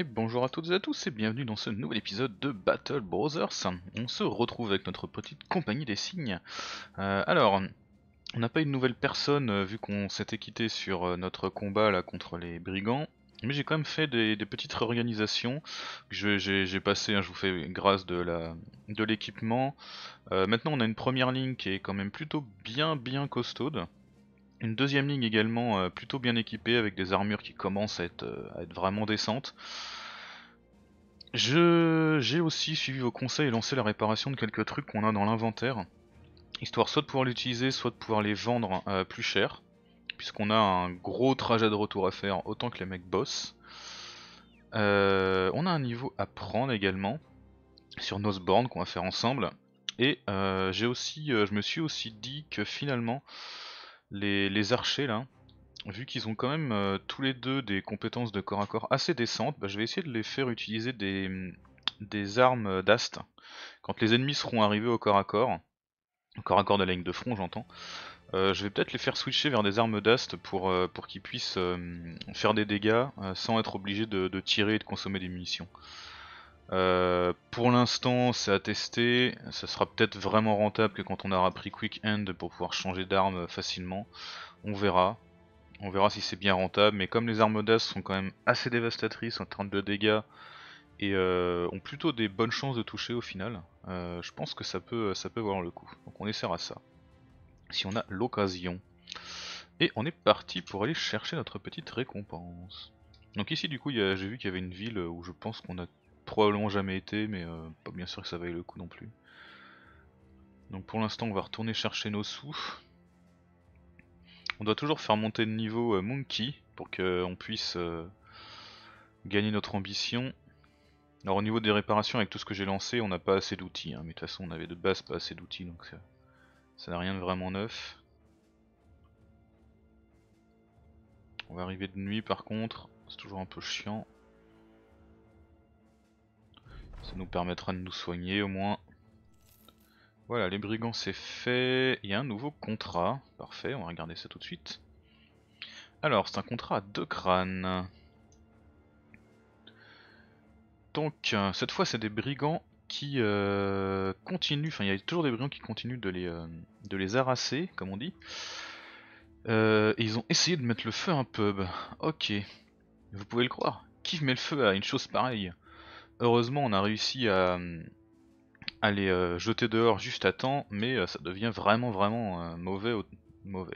Et bonjour à toutes et à tous et bienvenue dans ce nouvel épisode de Battle Brothers. On se retrouve avec notre petite compagnie des cygnes. Alors, on n'a pas eu de nouvelle personne vu qu'on s'était quitté sur notre combat là contre les brigands. Mais j'ai quand même fait des petites réorganisations. J'ai passé, hein, je vous fais grâce de l'équipement. Maintenant on a une première ligne qui est quand même plutôt bien costaude. Une deuxième ligne également plutôt bien équipée avec des armures qui commencent à être vraiment décentes. J'ai aussi suivi vos conseils et lancé la réparation de quelques trucs qu'on a dans l'inventaire, histoire soit de pouvoir l'utiliser, soit de pouvoir les vendre plus cher, puisqu'on a un gros trajet de retour à faire autant que les mecs boss. On a un niveau à prendre également sur Nosborn qu'on va faire ensemble, et je me suis aussi dit que finalement les archers là, vu qu'ils ont quand même tous les deux des compétences de corps à corps assez décentes, bah, je vais essayer de les faire utiliser des armes d'ast. Quand les ennemis seront arrivés au corps à corps de la ligne de front j'entends, je vais peut-être les faire switcher vers des armes d'ast pour qu'ils puissent faire des dégâts sans être obligés de tirer et de consommer des munitions. Pour l'instant c'est à tester, ça sera peut-être vraiment rentable que quand on aura pris Quick End pour pouvoir changer d'arme facilement, on verra. On verra si c'est bien rentable, mais comme les armes d'as sont quand même assez dévastatrices en termes de dégâts et ont plutôt des bonnes chances de toucher au final, je pense que ça peut valoir le coup. Donc on essaiera ça, si on a l'occasion. Et on est parti pour aller chercher notre petite récompense. Donc ici du coup j'ai vu qu'il y avait une ville où je pense qu'on a probablement jamais été, mais pas bien sûr que ça vaille le coup non plus. Donc pour l'instant on va retourner chercher nos sous. On doit toujours faire monter de niveau Monkey pour qu'on puisse gagner notre ambition. Alors au niveau des réparations, avec tout ce que j'ai lancé, on n'a pas assez d'outils, hein. Mais de toute façon on avait de base pas assez d'outils, donc ça n'a rien de vraiment neuf. On va arriver de nuit par contre, c'est toujours un peu chiant. Ça nous permettra de nous soigner au moins. Voilà, les brigands c'est fait. Il y a un nouveau contrat, parfait, on va regarder ça tout de suite. Alors c'est un contrat à 2 crânes. Donc cette fois c'est des brigands qui continuent, enfin il y a toujours des brigands qui continuent de les harasser, comme on dit. Et ils ont essayé de mettre le feu à un pub. Ok, vous pouvez le croire. Qui met le feu à une chose pareille? Heureusement on a réussi à les jeter dehors juste à temps, mais ça devient vraiment mauvais. Mauvais.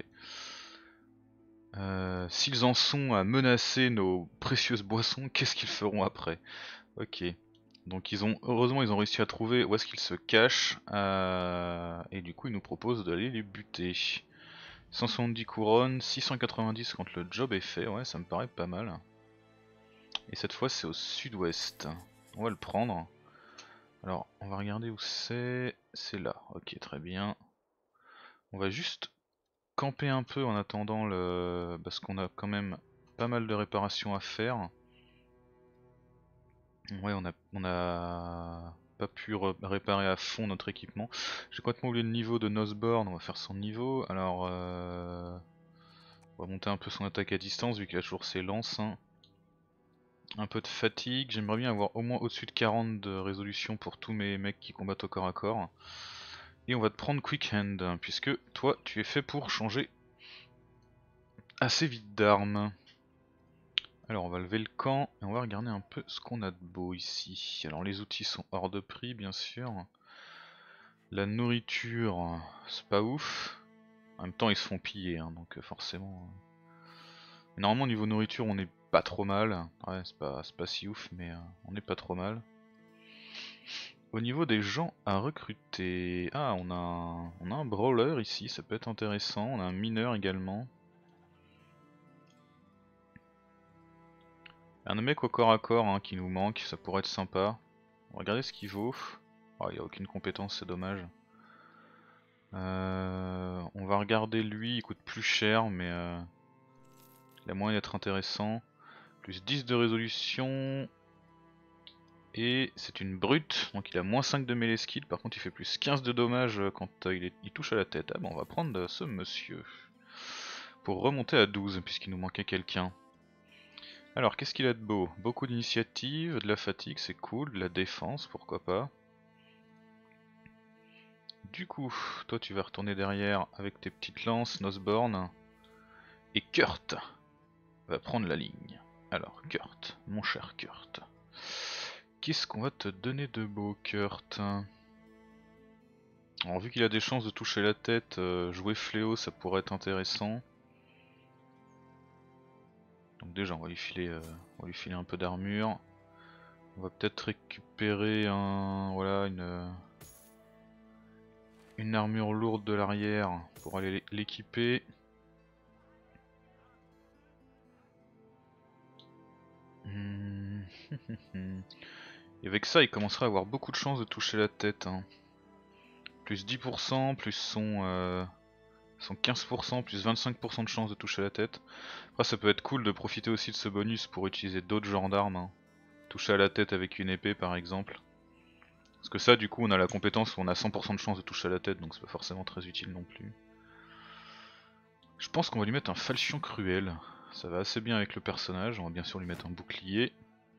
S'ils en sont à menacer nos précieuses boissons, qu'est-ce qu'ils feront après? Ok. Donc heureusement ils ont réussi à trouver où est-ce qu'ils se cachent, et du coup ils nous proposent d'aller les buter. 170 couronnes, 690 quand le job est fait, ouais ça me paraît pas mal. Et cette fois c'est au sud-ouest. On va le prendre. Alors on va regarder où c'est là, ok très bien. On va juste camper un peu en attendant parce qu'on a quand même pas mal de réparations à faire. Ouais, on a pas pu réparer à fond notre équipement. J'ai complètement oublié le niveau de Nosborn, on va faire son niveau. Alors, on va monter un peu son attaque à distance vu qu'il a toujours ses lances, hein. Un peu de fatigue, j'aimerais bien avoir au moins au-dessus de 40 de résolution pour tous mes mecs qui combattent au corps à corps. Et on va te prendre Quick Hand, puisque toi tu es fait pour changer assez vite d'armes. Alors on va lever le camp et on va regarder un peu ce qu'on a de beau ici. Alors les outils sont hors de prix bien sûr. La nourriture, c'est pas ouf. En même temps ils se font piller, hein, donc forcément. Normalement au niveau nourriture on est pas trop mal. Ouais c'est pas si ouf mais on est pas trop mal. Au niveau des gens à recruter, ah on a un brawler ici, ça peut être intéressant. On a un mineur également. Un mec au corps à corps hein, qui nous manque, ça pourrait être sympa. On va regarder ce qu'il vaut. Oh, il n'y a aucune compétence, c'est dommage. On va regarder lui, il coûte plus cher, mais il a moyen d'être intéressant. Plus 10 de résolution. Et c'est une brute, donc il a moins 5 de melee skill. Par contre, il fait plus 15 de dommages quand il touche à la tête. Ah bon, on va prendre ce monsieur. Pour remonter à 12, puisqu'il nous manquait quelqu'un. Alors qu'est-ce qu'il a de beau? Beaucoup d'initiative, de la fatigue, c'est cool, de la défense, pourquoi pas. Du coup, toi tu vas retourner derrière avec tes petites lances, Nosborn. Et Kurt va prendre la ligne. Alors Kurt, mon cher Kurt. Qu'est-ce qu'on va te donner de beau, Kurt? Alors vu qu'il a des chances de toucher la tête, jouer fléau ça pourrait être intéressant. Donc déjà on va lui filer un peu d'armure. On va peut-être récupérer voilà, une armure lourde de l'arrière pour aller l'équiper. Et avec ça il commencera à avoir beaucoup de chances de toucher la tête. Hein. Plus 10%, plus son 15%, plus 25% de chance de toucher la tête. Après ça peut être cool de profiter aussi de ce bonus pour utiliser d'autres genres d'armes. Hein. Toucher à la tête avec une épée par exemple. Parce que ça du coup on a la compétence où on a 100% de chance de toucher à la tête, donc c'est pas forcément très utile non plus. Je pense qu'on va lui mettre un falchion cruel. Ça va assez bien avec le personnage, on va bien sûr lui mettre un bouclier.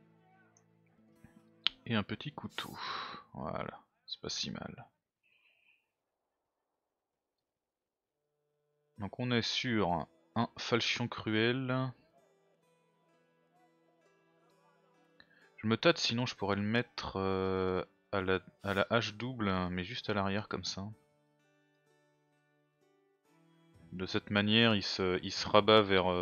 Et un petit couteau. Voilà, c'est pas si mal. Donc on est sur un falchion cruel. Je me tâte, sinon je pourrais le mettre à la hache double, mais juste à l'arrière comme ça. De cette manière, il se rabat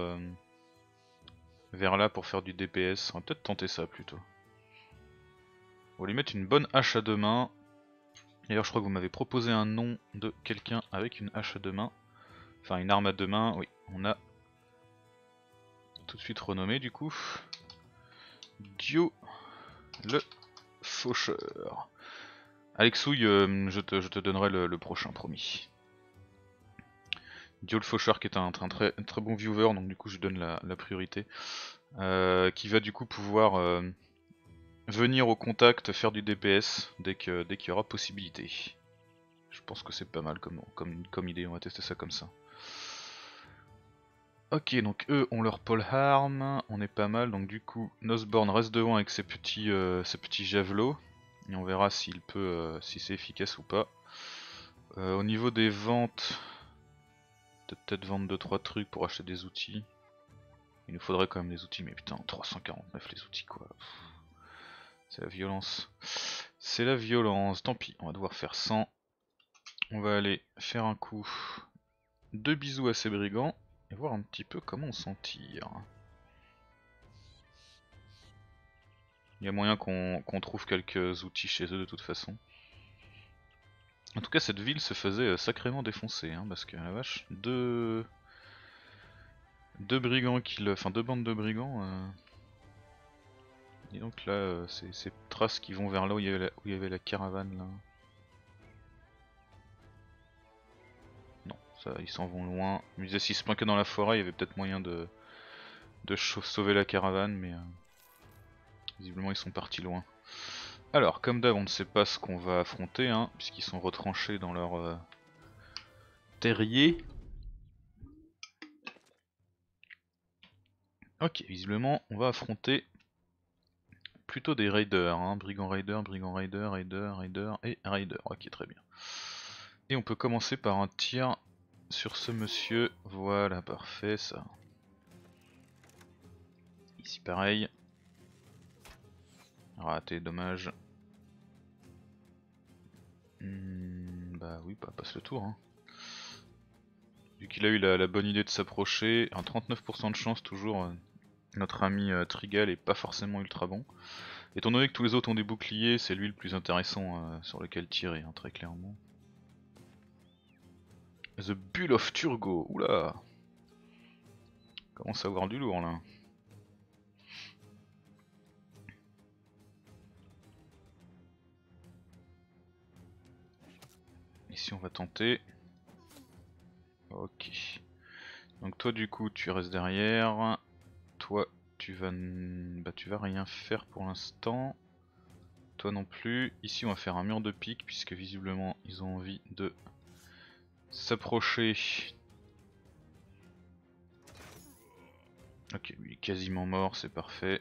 vers là pour faire du DPS. On va peut-être tenter ça plutôt. On va lui mettre une bonne hache à deux mains. D'ailleurs, je crois que vous m'avez proposé un nom de quelqu'un avec une hache à deux mains. Enfin, une arme à deux mains. Oui, on a tout de suite renommé du coup. Dio le faucheur. Alexouille, je te donnerai le prochain, promis. Dio le faucheur qui est un très bon viewer, donc du coup je lui donne la priorité. Qui va du coup pouvoir venir au contact, faire du DPS dès qu'il y aura possibilité. Je pense que c'est pas mal comme idée, on va tester ça comme ça. Ok, donc eux ont leur polearm, on est pas mal, donc du coup Nosborn reste devant avec ses petits javelots, et on verra s'il peut, si c'est efficace ou pas. Au niveau des ventes, peut-être vendre 2-3 trucs pour acheter des outils. Il nous faudrait quand même des outils, mais putain, 349 les outils quoi. C'est la violence. C'est la violence, tant pis, on va devoir faire 100. On va aller faire un coup de bisous à ces brigands et voir un petit peu comment on s'en tire. Il y a moyen qu'on trouve quelques outils chez eux de toute façon. En tout cas cette ville se faisait sacrément défoncer, hein, parce que la vache, deux brigands enfin deux bandes de brigands. Et donc là, ces traces qui vont vers là où il y avait la caravane là. Non, ça, ils s'en vont loin. Je me disais s'ils se planquaient dans la forêt, il y avait peut-être moyen de sauver la caravane, mais visiblement ils sont partis loin. Alors, comme d'hab, on ne sait pas ce qu'on va affronter, hein, puisqu'ils sont retranchés dans leur terrier. Ok, visiblement, on va affronter plutôt des raiders, hein, brigand raider, raider et raider. Ok, très bien. Et on peut commencer par un tir sur ce monsieur. Voilà, parfait ça. Ici pareil. Raté, dommage. Bah oui, bah passe le tour. Hein. Vu qu'il a eu la bonne idée de s'approcher, un 39% de chance toujours, notre ami Trigal est pas forcément ultra bon. Étant donné que tous les autres ont des boucliers, c'est lui le plus intéressant sur lequel tirer, hein, très clairement. The Bull of Turgo, oula! Commence à avoir du lourd là. Ici on va tenter. Ok. Donc toi du coup tu restes derrière. Toi tu vas rien faire pour l'instant. Toi non plus. Ici on va faire un mur de pique puisque visiblement ils ont envie de s'approcher. Ok, lui il est quasiment mort, c'est parfait.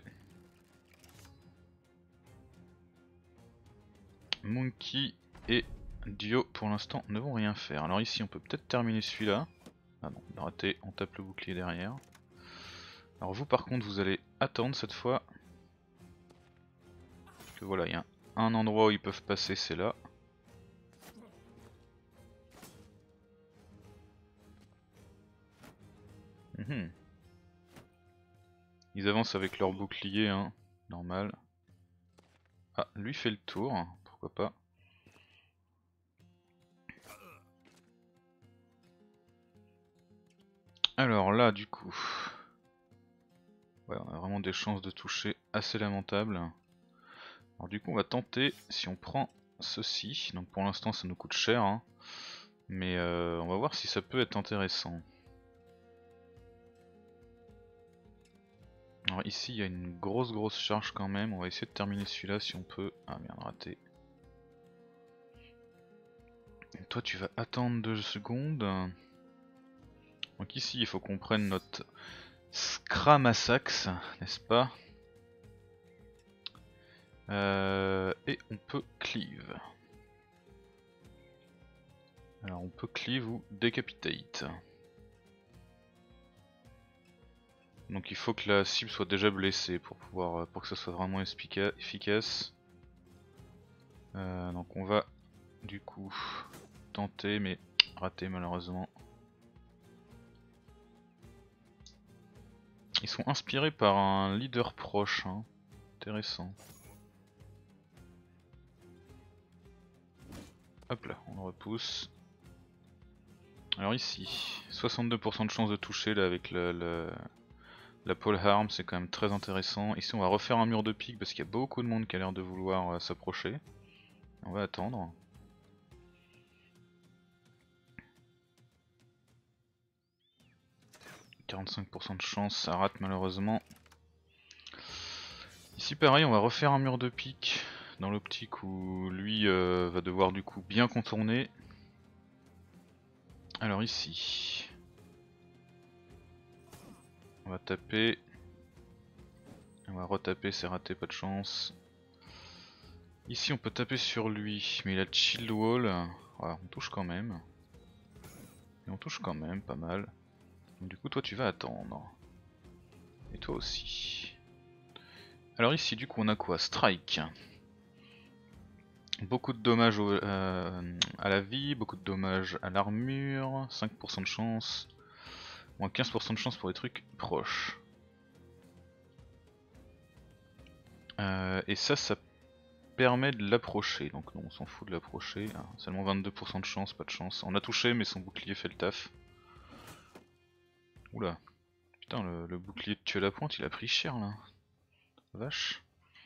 Monkey et Dio pour l'instant ne vont rien faire. Alors ici on peut peut-être terminer celui-là. Ah non, on a raté, on tape le bouclier derrière. Alors vous par contre vous allez attendre cette fois. Que voilà, il y a un endroit où ils peuvent passer, c'est là. Mhm. Ils avancent avec leur bouclier, hein, normal. Ah, lui fait le tour, pourquoi pas. Alors là, du coup, ouais, on a vraiment des chances de toucher assez lamentables. Alors du coup, on va tenter si on prend ceci. Donc pour l'instant, ça nous coûte cher, hein, mais on va voir si ça peut être intéressant. Alors ici, il y a une grosse charge quand même. On va essayer de terminer celui-là si on peut. Ah merde, raté. Et toi, tu vas attendre 2 secondes. Donc ici, il faut qu'on prenne notre Scramasax, n'est-ce pas? Et on peut cleave. Alors on peut cleave ou decapitate. Donc il faut que la cible soit déjà blessée pour pouvoir pour que ça soit vraiment efficace. Donc on va du coup tenter mais rater malheureusement. Ils sont inspirés par un leader proche, hein. Intéressant. Hop là, on le repousse. Alors ici, 62% de chance de toucher là avec la pole arm, c'est quand même très intéressant. Ici on va refaire un mur de pique parce qu'il y a beaucoup de monde qui a l'air de vouloir s'approcher. On va attendre. « 45% de chance, ça rate malheureusement. Ici pareil, on va refaire un mur de pique dans l'optique où lui va devoir du coup bien contourner. Alors ici, on va taper. On va retaper, c'est raté, pas de chance. Ici on peut taper sur lui, mais il a chill wall. Ouais, on touche quand même. Et on touche quand même, pas mal. Donc, du coup toi tu vas attendre. Et toi aussi. Alors ici du coup on a quoi? Strike. Beaucoup de dommages à la vie, beaucoup de dommages à l'armure, 5% de chance, moins 15% de chance pour les trucs proches. Et ça permet de l'approcher, donc non on s'en fout de l'approcher, ah, seulement 22% de chance, pas de chance. On a touché mais son bouclier fait le taf. Oula, putain le bouclier de tuer la pointe il a pris cher là, vache.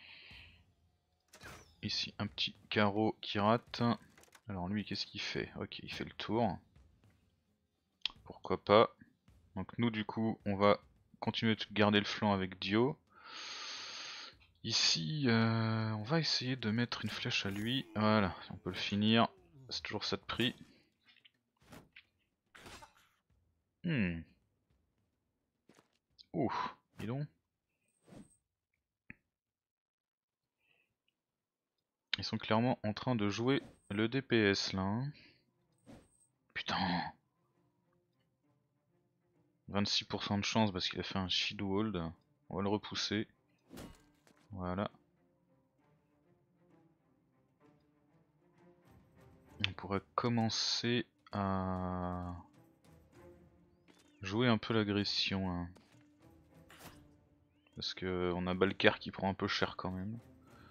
Ici un petit carreau qui rate. Alors lui qu'est-ce qu'il fait? Ok il fait le tour. Pourquoi pas. Donc nous du coup on va continuer de garder le flanc avec Dio. Ici on va essayer de mettre une flèche à lui. Voilà, on peut le finir. C'est toujours ça de prix. Ouh, dis donc. Ils sont clairement en train de jouer le DPS là. Hein. Putain. 26% de chance parce qu'il a fait un shield hold. On va le repousser. Voilà. On pourrait commencer à jouer un peu l'agression. Hein. Parce que on a Balkar qui prend un peu cher quand même.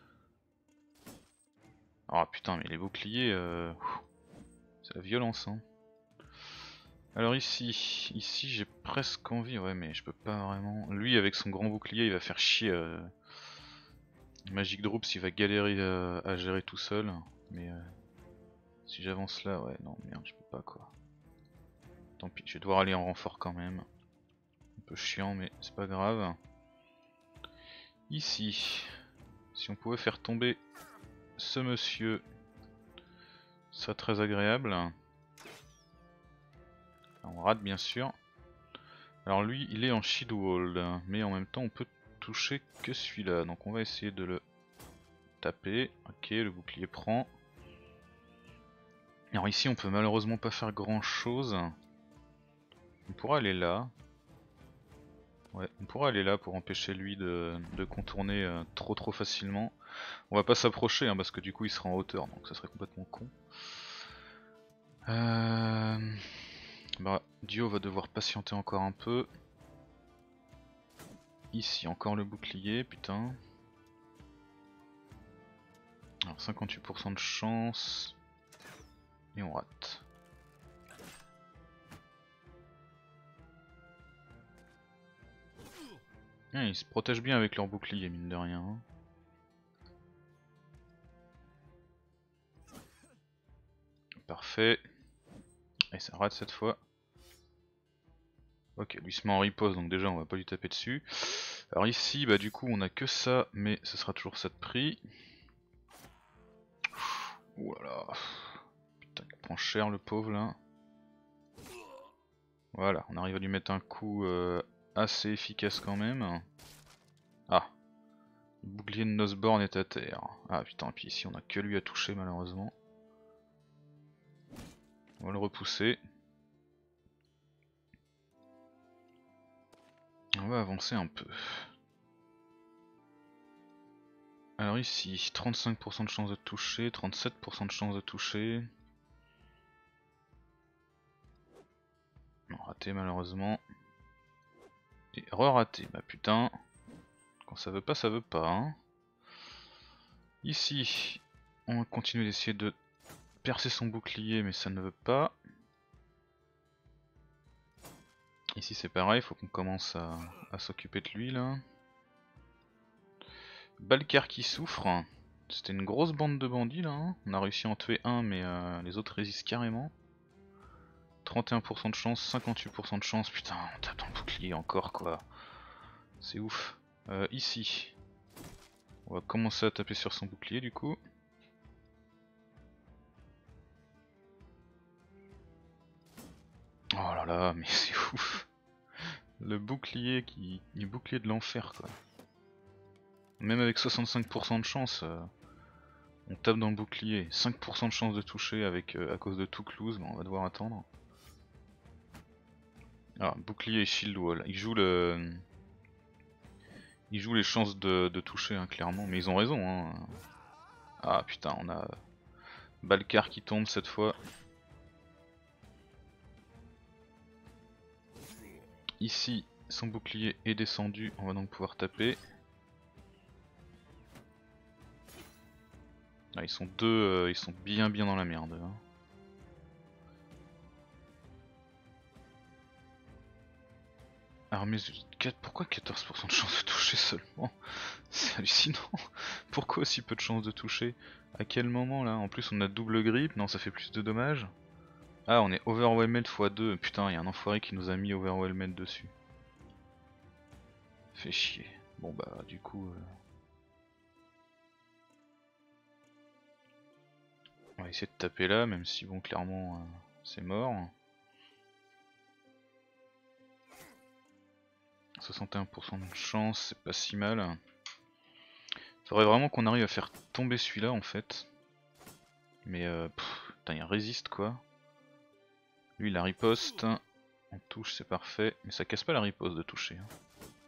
Ah putain mais les boucliers, c'est la violence hein. Alors ici j'ai presque envie, ouais mais je peux pas vraiment. Lui avec son grand bouclier il va faire chier. Magic Droops il va galérer à gérer tout seul. Mais si j'avance là, ouais non merde je peux pas quoi. Tant pis, je vais devoir aller en renfort quand même. Un peu chiant mais c'est pas grave. Ici, si on pouvait faire tomber ce monsieur, ce serait très agréable. On rate bien sûr. Alors lui il est en shield wall, mais en même temps on peut toucher que celui-là, donc on va essayer de le taper. Ok, le bouclier prend. Alors ici on peut malheureusement pas faire grand chose. On pourra aller là. Ouais, on pourra aller là pour empêcher lui de contourner trop facilement. On va pas s'approcher parce que du coup il sera en hauteur, donc ça serait complètement con. Bah, Dio va devoir patienter encore un peu. Ici encore le bouclier, putain. Alors 58% de chance. Et on rate. Ah, ils se protègent bien avec leur bouclier, mine de rien. Parfait. Et ça rate cette fois. Ok, lui se met en riposte, donc déjà on va pas lui taper dessus. Alors ici, bah du coup on a que ça, mais ce sera toujours ça de prix. Ouh là là. Putain, il prend cher le pauvre là. Voilà, on arrive à lui mettre un coup assez efficace quand même. Ah, le bouclier de Nosborn est à terre. Ah putain, et puis ici on a que lui à toucher malheureusement. On va le repousser. On va avancer un peu. Alors ici, 35% de chance de toucher, 37% de chance de toucher. Non, raté malheureusement. Et re-raté, bah putain. Quand ça veut pas, ça veut pas. Hein. Ici, on va continuer d'essayer de percer son bouclier, mais ça ne veut pas. Ici c'est pareil, faut qu'on commence à s'occuper de lui là. Balkar qui souffre. C'était une grosse bande de bandits là. Hein. On a réussi à en tuer un, mais les autres résistent carrément. 31% de chance, 58% de chance. Putain, on tape dans le bouclier encore quoi. C'est ouf. Ici, on va commencer à taper sur son bouclier du coup. Oh là là, mais c'est ouf. Le bouclier qui est bouclier de l'enfer quoi. Même avec 65% de chance, on tape dans le bouclier. 5% de chance de toucher avec à cause de tout close, mais on va devoir attendre. Ah, bouclier et shield wall. Ils jouent les chances de toucher clairement, mais ils ont raison. Hein. Ah putain, on a Balkar qui tombe cette fois. Ici, son bouclier est descendu, on va donc pouvoir taper. Ah, ils sont deux, ils sont bien dans la merde. Hein. Armée 4, pourquoi 14% de chance de toucher seulement? C'est hallucinant. Pourquoi aussi peu de chance de toucher? À quel moment là? En plus on a double grip, non ça fait plus de dommages. Ah on est overwhelmed x2, putain il y a un enfoiré qui nous a mis overwhelmed dessus. Fait chier. Bon bah du coup... On va essayer de taper là, même si bon clairement c'est mort. 61% de chance, c'est pas si mal. Faudrait vraiment qu'on arrive à faire tomber celui-là en fait. Mais putain il résiste quoi. Lui il a riposte. On touche c'est parfait. Mais ça casse pas la riposte de toucher. Hein.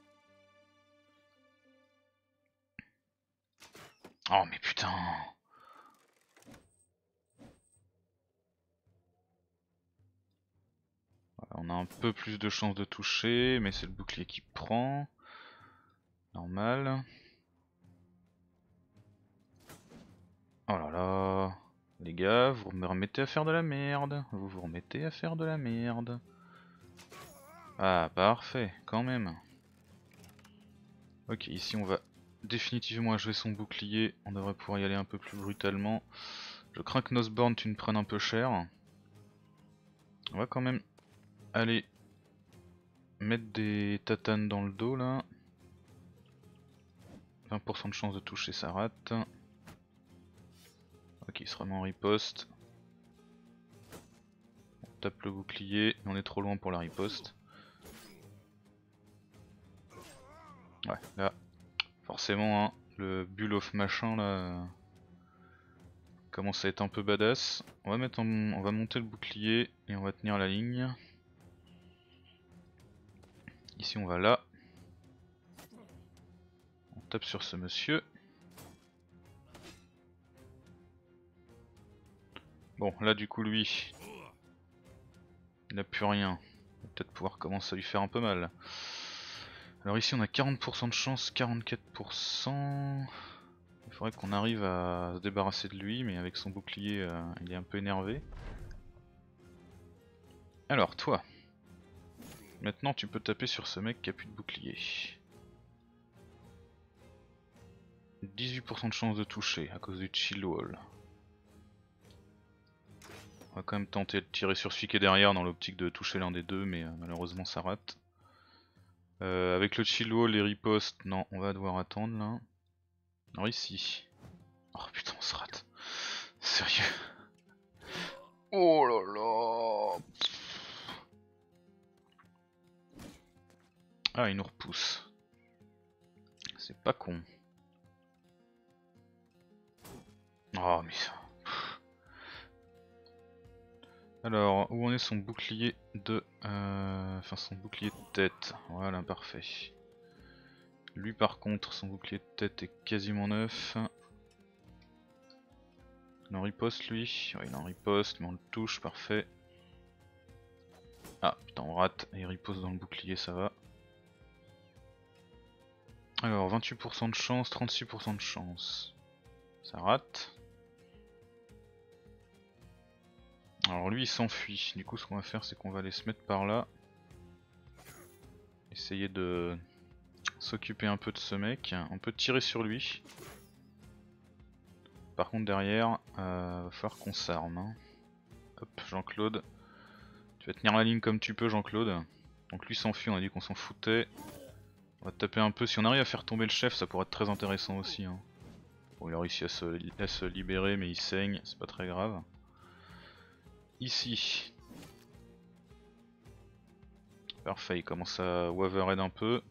Oh mais putain. Voilà, on a un peu plus de chance de toucher, mais c'est le bouclier qui prend. Normal. Oh là là. Les gars, vous me remettez à faire de la merde. Vous vous remettez à faire de la merde. Ah parfait, quand même. Ok, ici on va définitivement jouer son bouclier. On devrait pouvoir y aller un peu plus brutalement. Je crains que Nosborn tu ne prennes un peu cher. On va quand même aller mettre des tatanes dans le dos là. 20% de chance de toucher, ça rate. Ok, il se remet en riposte. On tape le bouclier, mais on est trop loin pour la riposte. Ouais, là, forcément, hein, le bull of machin là commence à être un peu badass. On va monter le bouclier et on va tenir la ligne. Ici on va là. On tape sur ce monsieur. Bon, là du coup lui, il n'a plus rien. On va peut-être pouvoir commencer à lui faire un peu mal. Alors ici on a 40% de chance, 44%. Il faudrait qu'on arrive à se débarrasser de lui, mais avec son bouclier, il est un peu énervé. Alors toi, maintenant tu peux taper sur ce mec qui a plus de bouclier. 18% de chance de toucher à cause du chill wall. On va quand même tenter de tirer sur celui qui est derrière dans l'optique de toucher l'un des deux, mais malheureusement ça rate. Avec le chill wall, les ripostes, non, on va devoir attendre là. Alors ici. Oh putain, on se rate. Sérieux. Oh là là. Ah, il nous repousse. C'est pas con. Oh mais ça. Alors, où en est son bouclier de... Enfin son bouclier de tête. Voilà, parfait. Lui par contre, son bouclier de tête est quasiment neuf. Il en riposte lui. Ouais, il en riposte, mais on le touche, parfait. Ah putain, on rate. Il riposte dans le bouclier, ça va. Alors, 28% de chance, 36% de chance. Ça rate. Alors lui il s'enfuit, du coup ce qu'on va faire c'est qu'on va aller se mettre par là. Essayer de s'occuper un peu de ce mec, on peut tirer sur lui. Par contre derrière, va falloir qu'on s'arme. Hein. Hop, Jean-Claude. Tu vas tenir la ligne comme tu peux Jean-Claude. Donc lui s'enfuit, on a dit qu'on s'en foutait. On va taper un peu, si on arrive à faire tomber le chef ça pourrait être très intéressant aussi. Hein. Bon il a réussi à se libérer mais il saigne, c'est pas très grave. Ici. Parfait, il commence à waverhead un peu.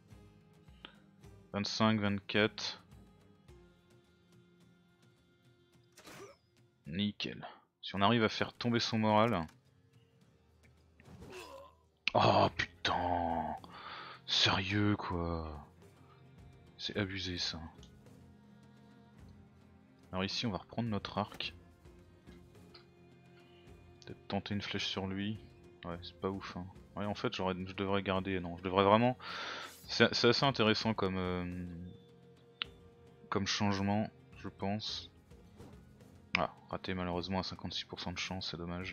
25, 24. Nickel. Si on arrive à faire tomber son moral. Oh putain. Sérieux quoi. C'est abusé ça. Alors ici on va reprendre notre arc. Peut-être tenter une flèche sur lui. Ouais c'est pas ouf hein. Ouais en fait je devrais garder. Non je devrais vraiment. C'est assez intéressant comme changement je pense. Ah raté malheureusement à 56% de chance, c'est dommage.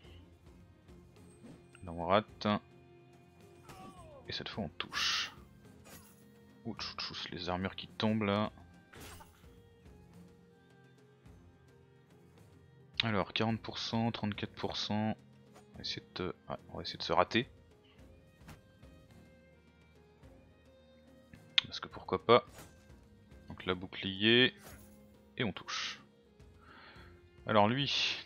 Là on rate. Et cette fois on touche. Ouh les armures qui tombent là. Alors 40%, 34%, on va essayer de se rater. Parce que pourquoi pas. Donc là bouclier, et on touche. Alors lui,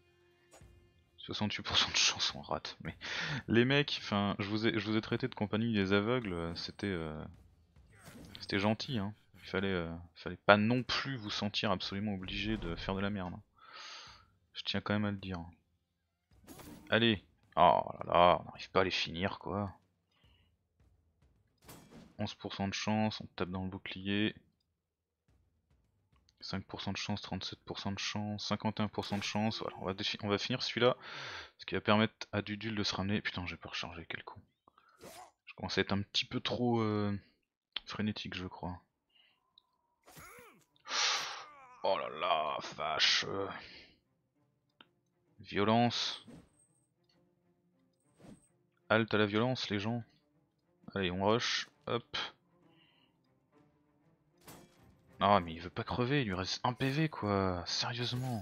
68% de chance on rate. Mais les mecs, enfin je vous ai traité de compagnie des aveugles, c'était gentil. Hein. Fallait pas non plus vous sentir absolument obligé de faire de la merde. Hein. Je tiens quand même à le dire. Allez. Oh là là, on n'arrive pas à les finir quoi. 11% de chance, on tape dans le bouclier. 5% de chance, 37% de chance, 51% de chance, voilà, on va finir celui-là, ce qui va permettre à Dudul de se ramener. Putain j'ai pas rechargé, quel con. Je commence à être un petit peu trop frénétique je crois. Oh là là, vache. Violence. Halte à la violence les gens. Allez on rush, hop. Ah mais il veut pas crever, il lui reste 1 PV quoi, sérieusement.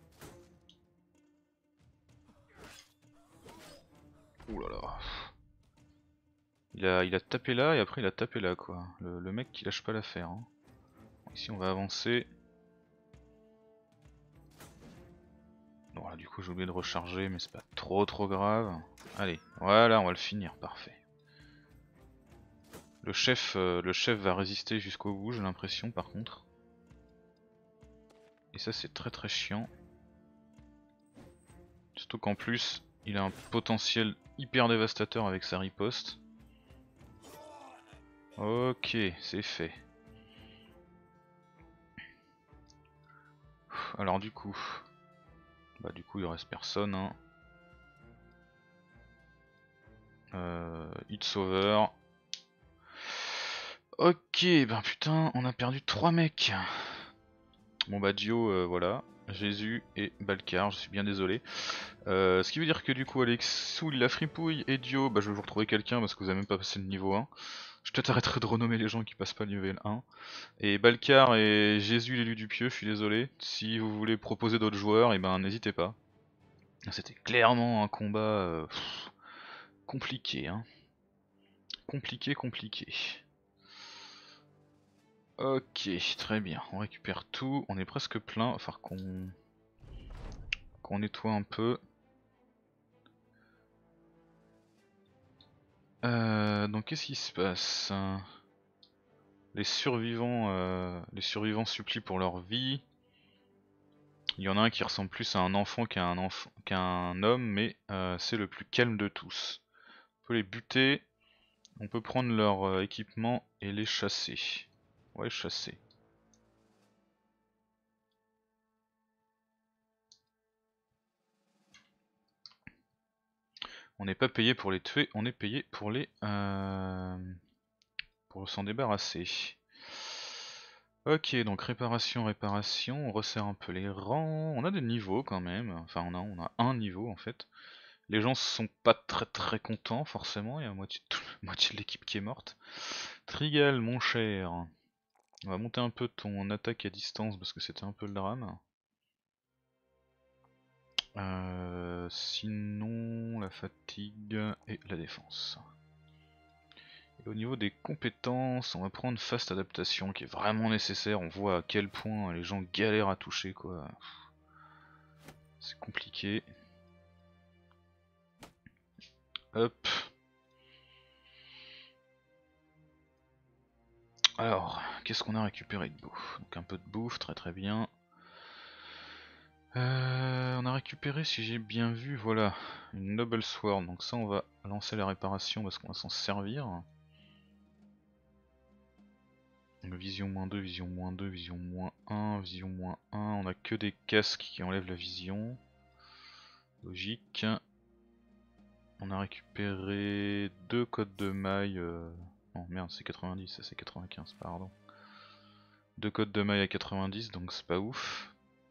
Ouh là là. Il a tapé là et après il a tapé là quoi. Le mec qui lâche pas l'affaire. Hein. Ici on va avancer. Bon là du coup j'ai oublié de recharger mais c'est pas trop grave. Allez, voilà on va le finir, parfait. Le chef va résister jusqu'au bout, j'ai l'impression par contre. Et ça c'est très très chiant. Surtout qu'en plus, il a un potentiel hyper dévastateur avec sa riposte. Ok, c'est fait. Alors du coup, il reste personne. Hein. Hit Sauveur. Ok, ben putain, on a perdu 3 mecs. Bon bah Dio, voilà. Jésus et Balcar, je suis bien désolé. Ce qui veut dire que du coup Alexou il la fripouille et Dio, bah je vais vous retrouver quelqu'un parce que vous avez même pas passé le niveau 1. Je peut-être arrêterai de renommer les gens qui passent pas le niveau 1. Et Balcar et Jésus l'élu du pieux, je suis désolé. Si vous voulez proposer d'autres joueurs, et ben n'hésitez pas. C'était clairement un combat compliqué, hein. Compliqué, compliqué. Ok, très bien. On récupère tout. On est presque plein. Il va falloir qu'on nettoie un peu. Donc qu'est-ce qui se passe? Les survivants supplient pour leur vie. Il y en a un qui ressemble plus à un enfant qu'un homme, mais c'est le plus calme de tous. On peut les buter, on peut prendre leur équipement et les chasser. Ouais, chasser. On n'est pas payé pour les tuer, on est payé pour pour s'en débarrasser. Ok, donc réparation, réparation, on resserre un peu les rangs, on a des niveaux quand même, enfin on a un niveau en fait. Les gens sont pas très très contents forcément, il y a moitié de l'équipe qui est morte. Trigal mon cher, on va monter un peu ton attaque à distance parce que c'était un peu le drame. Sinon la fatigue et la défense. Et au niveau des compétences, on va prendre Fast Adaptation qui est vraiment nécessaire, on voit à quel point les gens galèrent à toucher quoi. C'est compliqué. Hop. Alors, qu'est-ce qu'on a récupéré de bouffe? Donc un peu de bouffe, très très bien. On a récupéré, si j'ai bien vu, voilà, une Noble Sword. Donc ça on va lancer la réparation parce qu'on va s'en servir. Donc, vision -2, vision -2, vision -1, vision -1. On a que des casques qui enlèvent la vision. Logique. On a récupéré 2 codes de maille. Non merde, c'est 90, ça c'est 95, pardon. 2 codes de maille à 90, donc c'est pas ouf.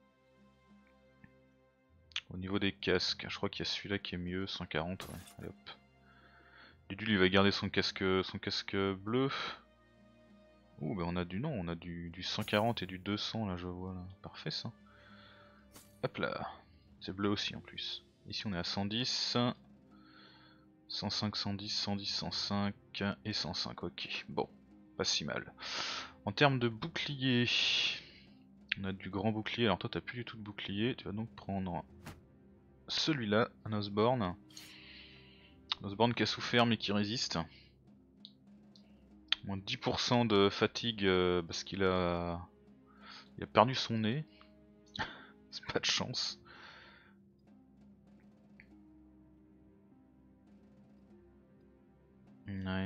Au niveau des casques, je crois qu'il y a celui-là qui est mieux, 140, ouais. Allez hop. Dudul il va garder son casque bleu. Ouh bah on a du 140 et du 200 là je vois là. Parfait ça. Hop là. C'est bleu aussi en plus. Ici on est à 110. 105, 110, 110, 105 et 105, ok. Bon, pas si mal. En termes de bouclier, on a du grand bouclier. Alors toi t'as plus du tout de bouclier, tu vas donc prendre celui-là, un Osborne. Osborne qui a souffert mais qui résiste. Moins 10% de fatigue parce qu'il a perdu son nez. C'est pas de chance. Ouais.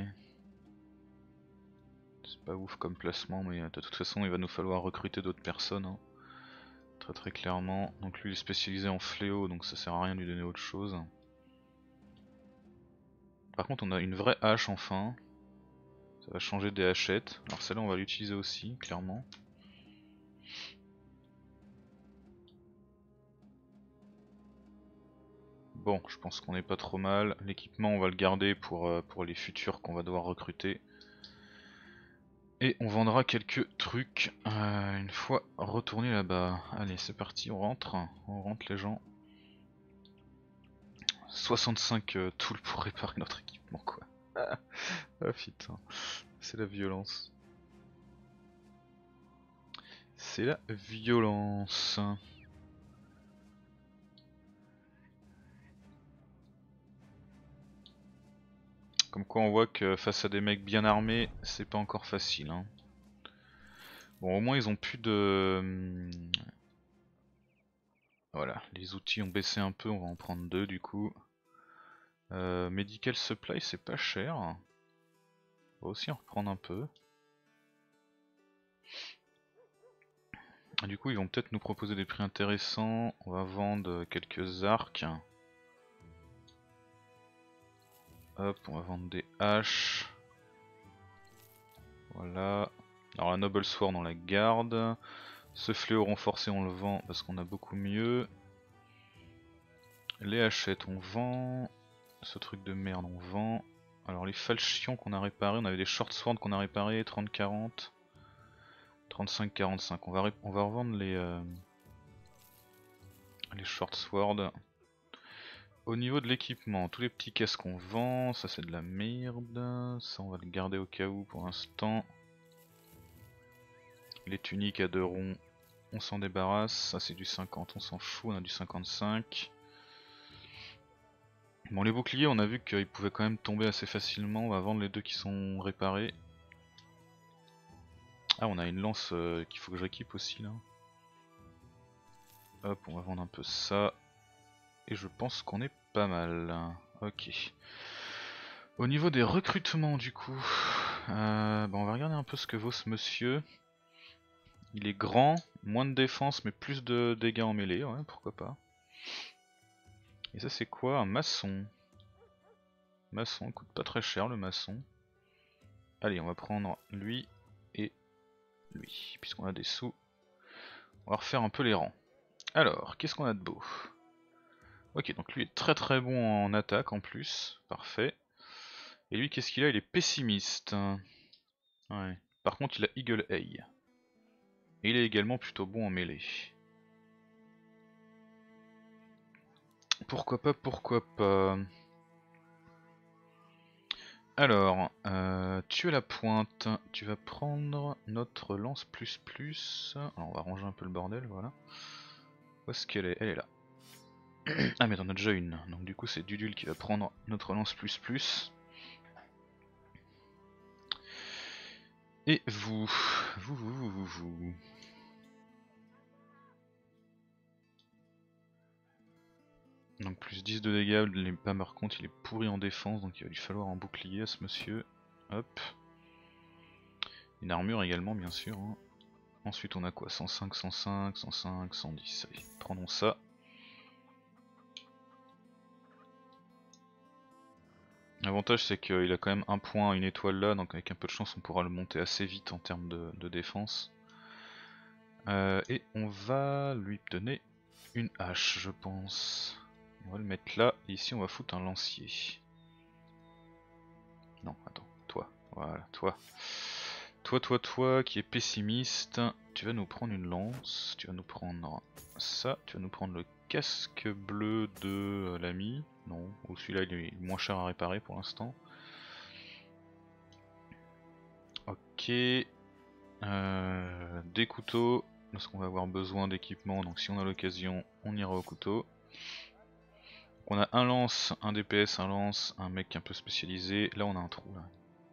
C'est pas ouf comme placement, mais de toute façon il va nous falloir recruter d'autres personnes. Hein. Très très clairement. Donc lui il est spécialisé en fléau, donc ça sert à rien de lui donner autre chose. Par contre on a une vraie hache enfin. Ça va changer des hachettes. Alors celle-là on va l'utiliser aussi, clairement. Bon, je pense qu'on est pas trop mal. L'équipement on va le garder pour les futurs qu'on va devoir recruter. Et on vendra quelques trucs une fois retourné là-bas. Allez c'est parti, on rentre les gens. 65 tools pour réparer notre équipement quoi. Ah putain, c'est la violence. C'est la violence. Comme quoi on voit que face à des mecs bien armés, c'est pas encore facile. Hein. Bon, au moins ils ont plus de... Voilà, les outils ont baissé un peu, on va en prendre 2 du coup. Medical Supply, c'est pas cher. On va aussi en reprendre un peu. Du coup ils vont peut-être nous proposer des prix intéressants. On va vendre quelques arcs. Hop, on va vendre des haches. Voilà. Alors la Noble Sword on la garde. Ce fléau renforcé on le vend parce qu'on a beaucoup mieux. Les hachettes on vend. Ce truc de merde on vend. Alors les falchions qu'on a réparés, on avait des short swords qu'on a réparés, 30-40. 35-45, on va revendre les short swords. Au niveau de l'équipement, tous les petits casques qu'on vend, ça c'est de la merde. Ça on va le garder au cas où pour l'instant. Les tuniques à 2 ronds, on s'en débarrasse. Ça c'est du 50, on s'en fout, on a du 55. Bon les boucliers on a vu qu'ils pouvaient quand même tomber assez facilement, on va vendre les 2 qui sont réparés. Ah on a une lance qu'il faut que j'équipe aussi là. Hop on va vendre un peu ça. Et je pense qu'on est pas mal. Ok. Au niveau des recrutements du coup, on va regarder un peu ce que vaut ce monsieur. Il est grand, moins de défense mais plus de dégâts en mêlée, ouais pourquoi pas. Et ça c'est quoi? Un maçon. Maçon, coûte pas très cher le maçon. Allez on va prendre lui et lui, puisqu'on a des sous. On va refaire un peu les rangs. Alors, qu'est-ce qu'on a de beau? Ok, donc lui est très très bon en attaque en plus, parfait. Et lui qu'est-ce qu'il a? Il est pessimiste. Ouais. Par contre il a Eagle Eye. Et il est également plutôt bon en mêlée. Pourquoi pas, pourquoi pas. Alors, tu as la pointe, tu vas prendre notre lance plus plus. Alors on va ranger un peu le bordel, voilà. Où est-ce qu'elle est? Elle est là. Ah mais t'en as déjà une, donc du coup c'est Dudul qui va prendre notre lance plus plus. Et vous. Donc plus 10 de dégâts, par contre il est pourri en défense, donc il va lui falloir un bouclier à ce monsieur. Hop. Une armure également bien sûr. Hein. Ensuite on a quoi? 105, 105, 105, 110. Allez, prenons ça. L'avantage c'est qu'il a quand même un point, une étoile là, donc avec un peu de chance on pourra le monter assez vite en termes de défense. Et on va lui donner une hache je pense. On va le mettre là, et ici on va foutre un lancier. Non, attends, toi, voilà, toi. Toi qui est pessimiste, tu vas nous prendre une lance, tu vas nous prendre ça, tu vas nous prendre le casque bleu de l'ami. Non, ou celui-là il est moins cher à réparer pour l'instant. Ok. Des couteaux, parce qu'on va avoir besoin d'équipement, donc si on a l'occasion, on ira au couteau. Donc on a un lance, un DPS, un lance, un mec un peu spécialisé. Là on a un trou là.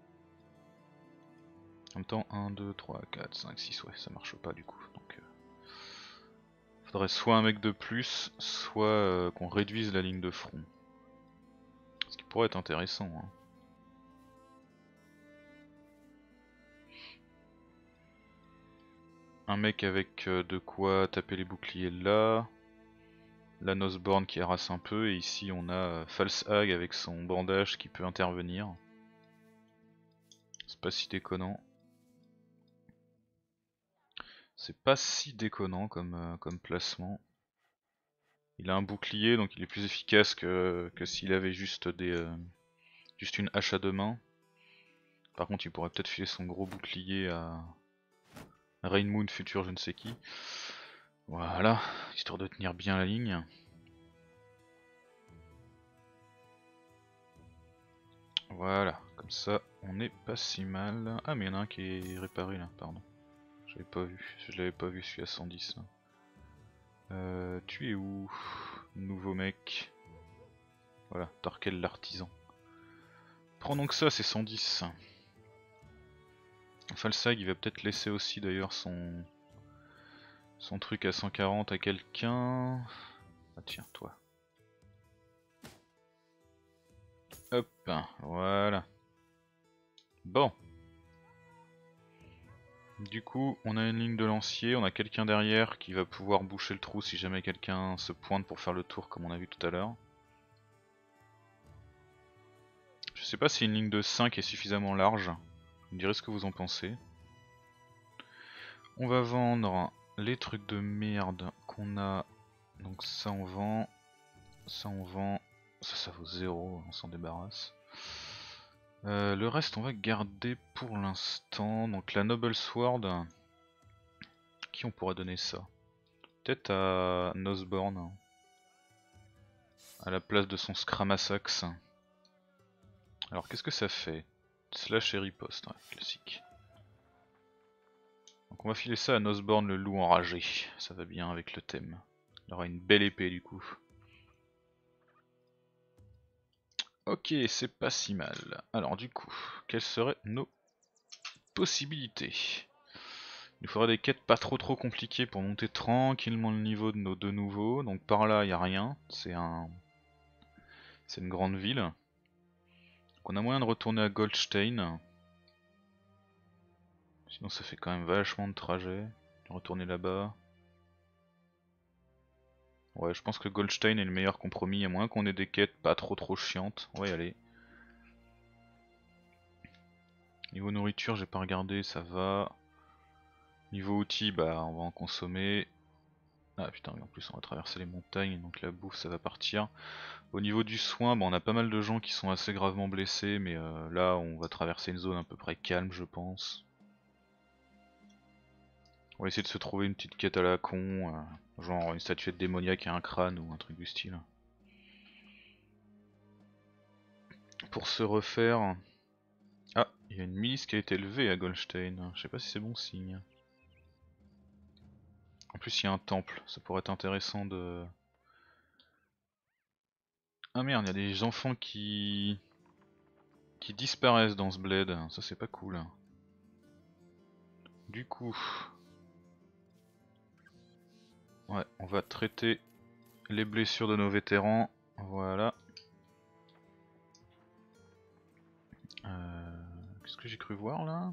En même temps, 1, 2, 3, 4, 5, 6, ouais, ça marche pas du coup. Donc, faudrait soit un mec de plus, soit qu'on réduise la ligne de front. Ce qui pourrait être intéressant. Hein. Un mec avec de quoi taper les boucliers là. La Nosborn qui harasse un peu, et ici on a False Hag avec son bandage qui peut intervenir. C'est pas si déconnant. C'est pas si déconnant comme placement. Il a un bouclier donc il est plus efficace que s'il avait juste juste une hache à 2 mains. Par contre il pourrait peut-être filer son gros bouclier à Rainmoon futur je ne sais qui. Voilà, histoire de tenir bien la ligne. Voilà, comme ça on est pas si mal. Ah mais il y en a un qui est réparé là, pardon. J'avais pas vu, je l'avais pas vu celui à 110 là. Tu es où, nouveau mec? Voilà, Torkel l'artisan. Prends donc ça, c'est 110. Falsag il va peut-être laisser aussi d'ailleurs son truc à 140 à quelqu'un. Ah tiens, toi. Hop, voilà. Bon. Du coup, on a une ligne de lancier, on a quelqu'un derrière qui va pouvoir boucher le trou si jamais quelqu'un se pointe pour faire le tour comme on a vu tout à l'heure. Je sais pas si une ligne de 5 est suffisamment large. Vous me direz ce que vous en pensez. On va vendre les trucs de merde qu'on a. Donc ça on vend. Ça on vend. Ça vaut 0, on s'en débarrasse. Le reste on va garder pour l'instant. Donc la Noble Sword. Qui on pourrait donner ça? Peut-être à Nosborn. À la place de son Scramasax. Alors qu'est-ce que ça fait? Slash et riposte, ouais, classique. Donc on va filer ça à Nosborn le loup enragé. Ça va bien avec le thème. Il aura une belle épée du coup. Ok, c'est pas si mal. Alors du coup, quelles seraient nos possibilités? Il nous faudrait des quêtes pas trop compliquées pour monter tranquillement le niveau de nos deux nouveaux. Donc par là, il n'y a rien. C'est une grande ville. Donc on a moyen de retourner à Goldstein. Sinon ça fait quand même vachement de trajet. Retourner là-bas. Ouais, je pense que Goldstein est le meilleur compromis, à moins qu'on ait des quêtes pas trop chiantes. On va y aller. Niveau nourriture, j'ai pas regardé, ça va. Niveau outils, bah on va en consommer. Ah putain, mais en plus on va traverser les montagnes, donc la bouffe ça va partir. Au niveau du soin, bah, on a pas mal de gens qui sont assez gravement blessés, mais là on va traverser une zone à peu près calme je pense. On va essayer de se trouver une petite quête à la con, genre une statuette démoniaque et un crâne ou un truc du style. Pour se refaire... Ah, il y a une milice qui a été levée à Goldstein, je sais pas si c'est bon signe. En plus il y a un temple, ça pourrait être intéressant de... Ah merde, il y a des enfants qui disparaissent dans ce bled, ça c'est pas cool. Du coup... Ouais, on va traiter les blessures de nos vétérans, voilà. Qu'est-ce que j'ai cru voir là?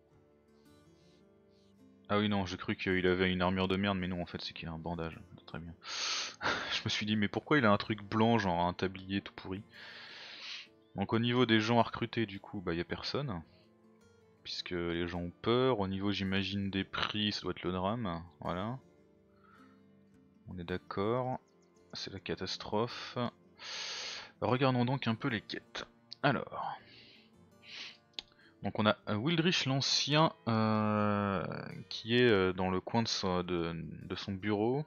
Ah oui non, j'ai cru qu'il avait une armure de merde, mais non en fait c'est qu'il a un bandage, très bien. Je me suis dit mais pourquoi il a un truc blanc, genre un tablier tout pourri? Donc au niveau des gens à recruter du coup, bah y a personne. Puisque les gens ont peur, au niveau j'imagine des prix, ça doit être le drame, voilà. On est d'accord, c'est la catastrophe. Regardons donc un peu les quêtes. Alors... Donc on a Wildrich l'Ancien qui est dans le coin de son bureau.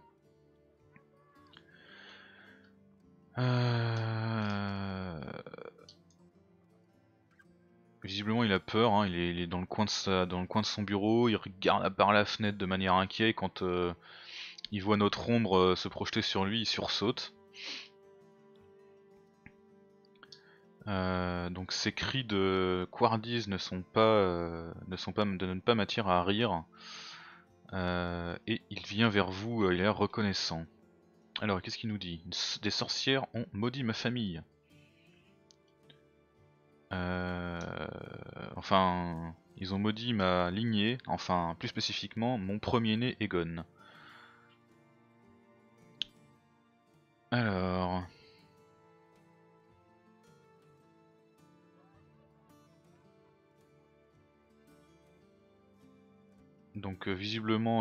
Visiblement il a peur, hein. Il est dans le coin de son bureau, il regarde par la fenêtre de manière inquiète et quand il voit notre ombre se projeter sur lui, il sursaute. Donc ces cris de Quardis ne donnent pas matière à rire. Et il vient vers vous, il a l'air reconnaissant. Alors qu'est-ce qu'il nous dit? Des sorcières ont maudit ma famille. Enfin, ils ont maudit ma lignée, enfin plus spécifiquement mon premier-né Egon. Alors... Donc visiblement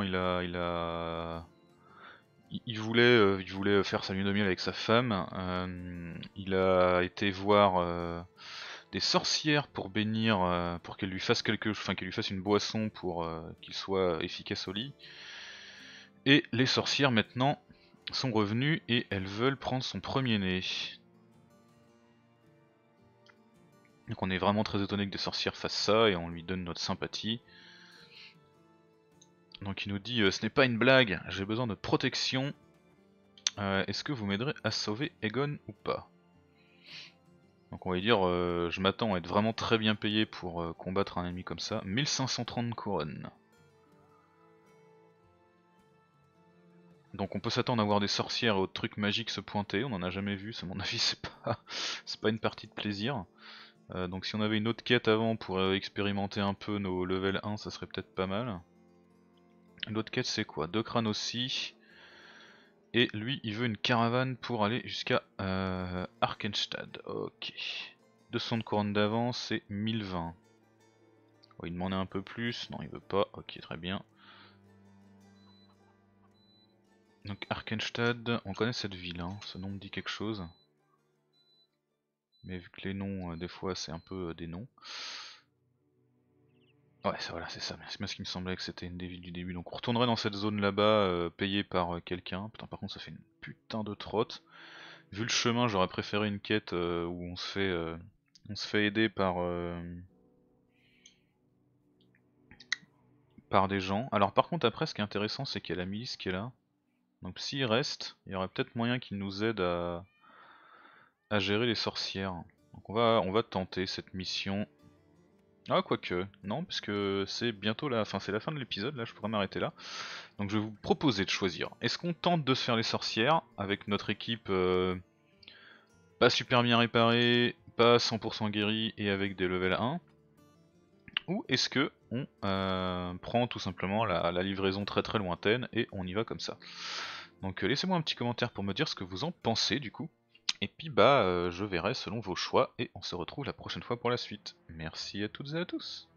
il voulait faire sa lune de miel avec sa femme. Il a été voir des sorcières pour bénir, pour qu'elles lui fassent qu'elle lui fasse une boisson pour qu'il soit efficace au lit. Et les sorcières maintenant sont revenues et elles veulent prendre son premier-né. Donc on est vraiment très étonné que des sorcières fassent ça et on lui donne notre sympathie. Donc il nous dit ce n'est pas une blague, j'ai besoin de protection. Est-ce que vous m'aiderez à sauver Egon ou pas? Donc on va dire, je m'attends à être vraiment très bien payé pour combattre un ennemi comme ça. 1530 couronnes. Donc on peut s'attendre à voir des sorcières et autres trucs magiques se pointer, on en a jamais vu, à mon avis c'est pas une partie de plaisir. Donc si on avait une autre quête avant pour expérimenter un peu nos level 1, ça serait peut-être pas mal. L'autre quête c'est quoi? 2 crânes aussi. Et lui il veut une caravane pour aller jusqu'à Arkenstad. Ok. 200 de couronne d'avance et 1020. Oh, il demandait un peu plus, non il veut pas, ok très bien. Donc Arkenstad, on connaît cette ville, hein. Ce nom me dit quelque chose. Mais vu que les noms, des fois c'est un peu des noms. Ouais, voilà, c'est ça, c'est bien ce qui me semblait que c'était une des villes du début. Donc on retournerait dans cette zone là-bas, payé par quelqu'un. Putain, par contre ça fait une putain de trotte. Vu le chemin, j'aurais préféré une quête où on se fait aider par des gens. Alors par contre après, ce qui est intéressant, c'est qu'il y a la milice qui est là. Donc s'il reste, il y aurait peut-être moyen qu'il nous aide à gérer les sorcières. Donc on va tenter cette mission. Ah quoique, non, parce que c'est bientôt la fin, c'est la fin de l'épisode, là je pourrais m'arrêter là. Donc je vais vous proposer de choisir. Est-ce qu'on tente de se faire les sorcières avec notre équipe pas super bien réparée, pas 100% guérie et avec des level 1? Ou est-ce que on prend tout simplement la livraison très très lointaine et on y va comme ça? Donc laissez-moi un petit commentaire pour me dire ce que vous en pensez du coup. Et puis bah je verrai selon vos choix et on se retrouve la prochaine fois pour la suite. Merci à toutes et à tous.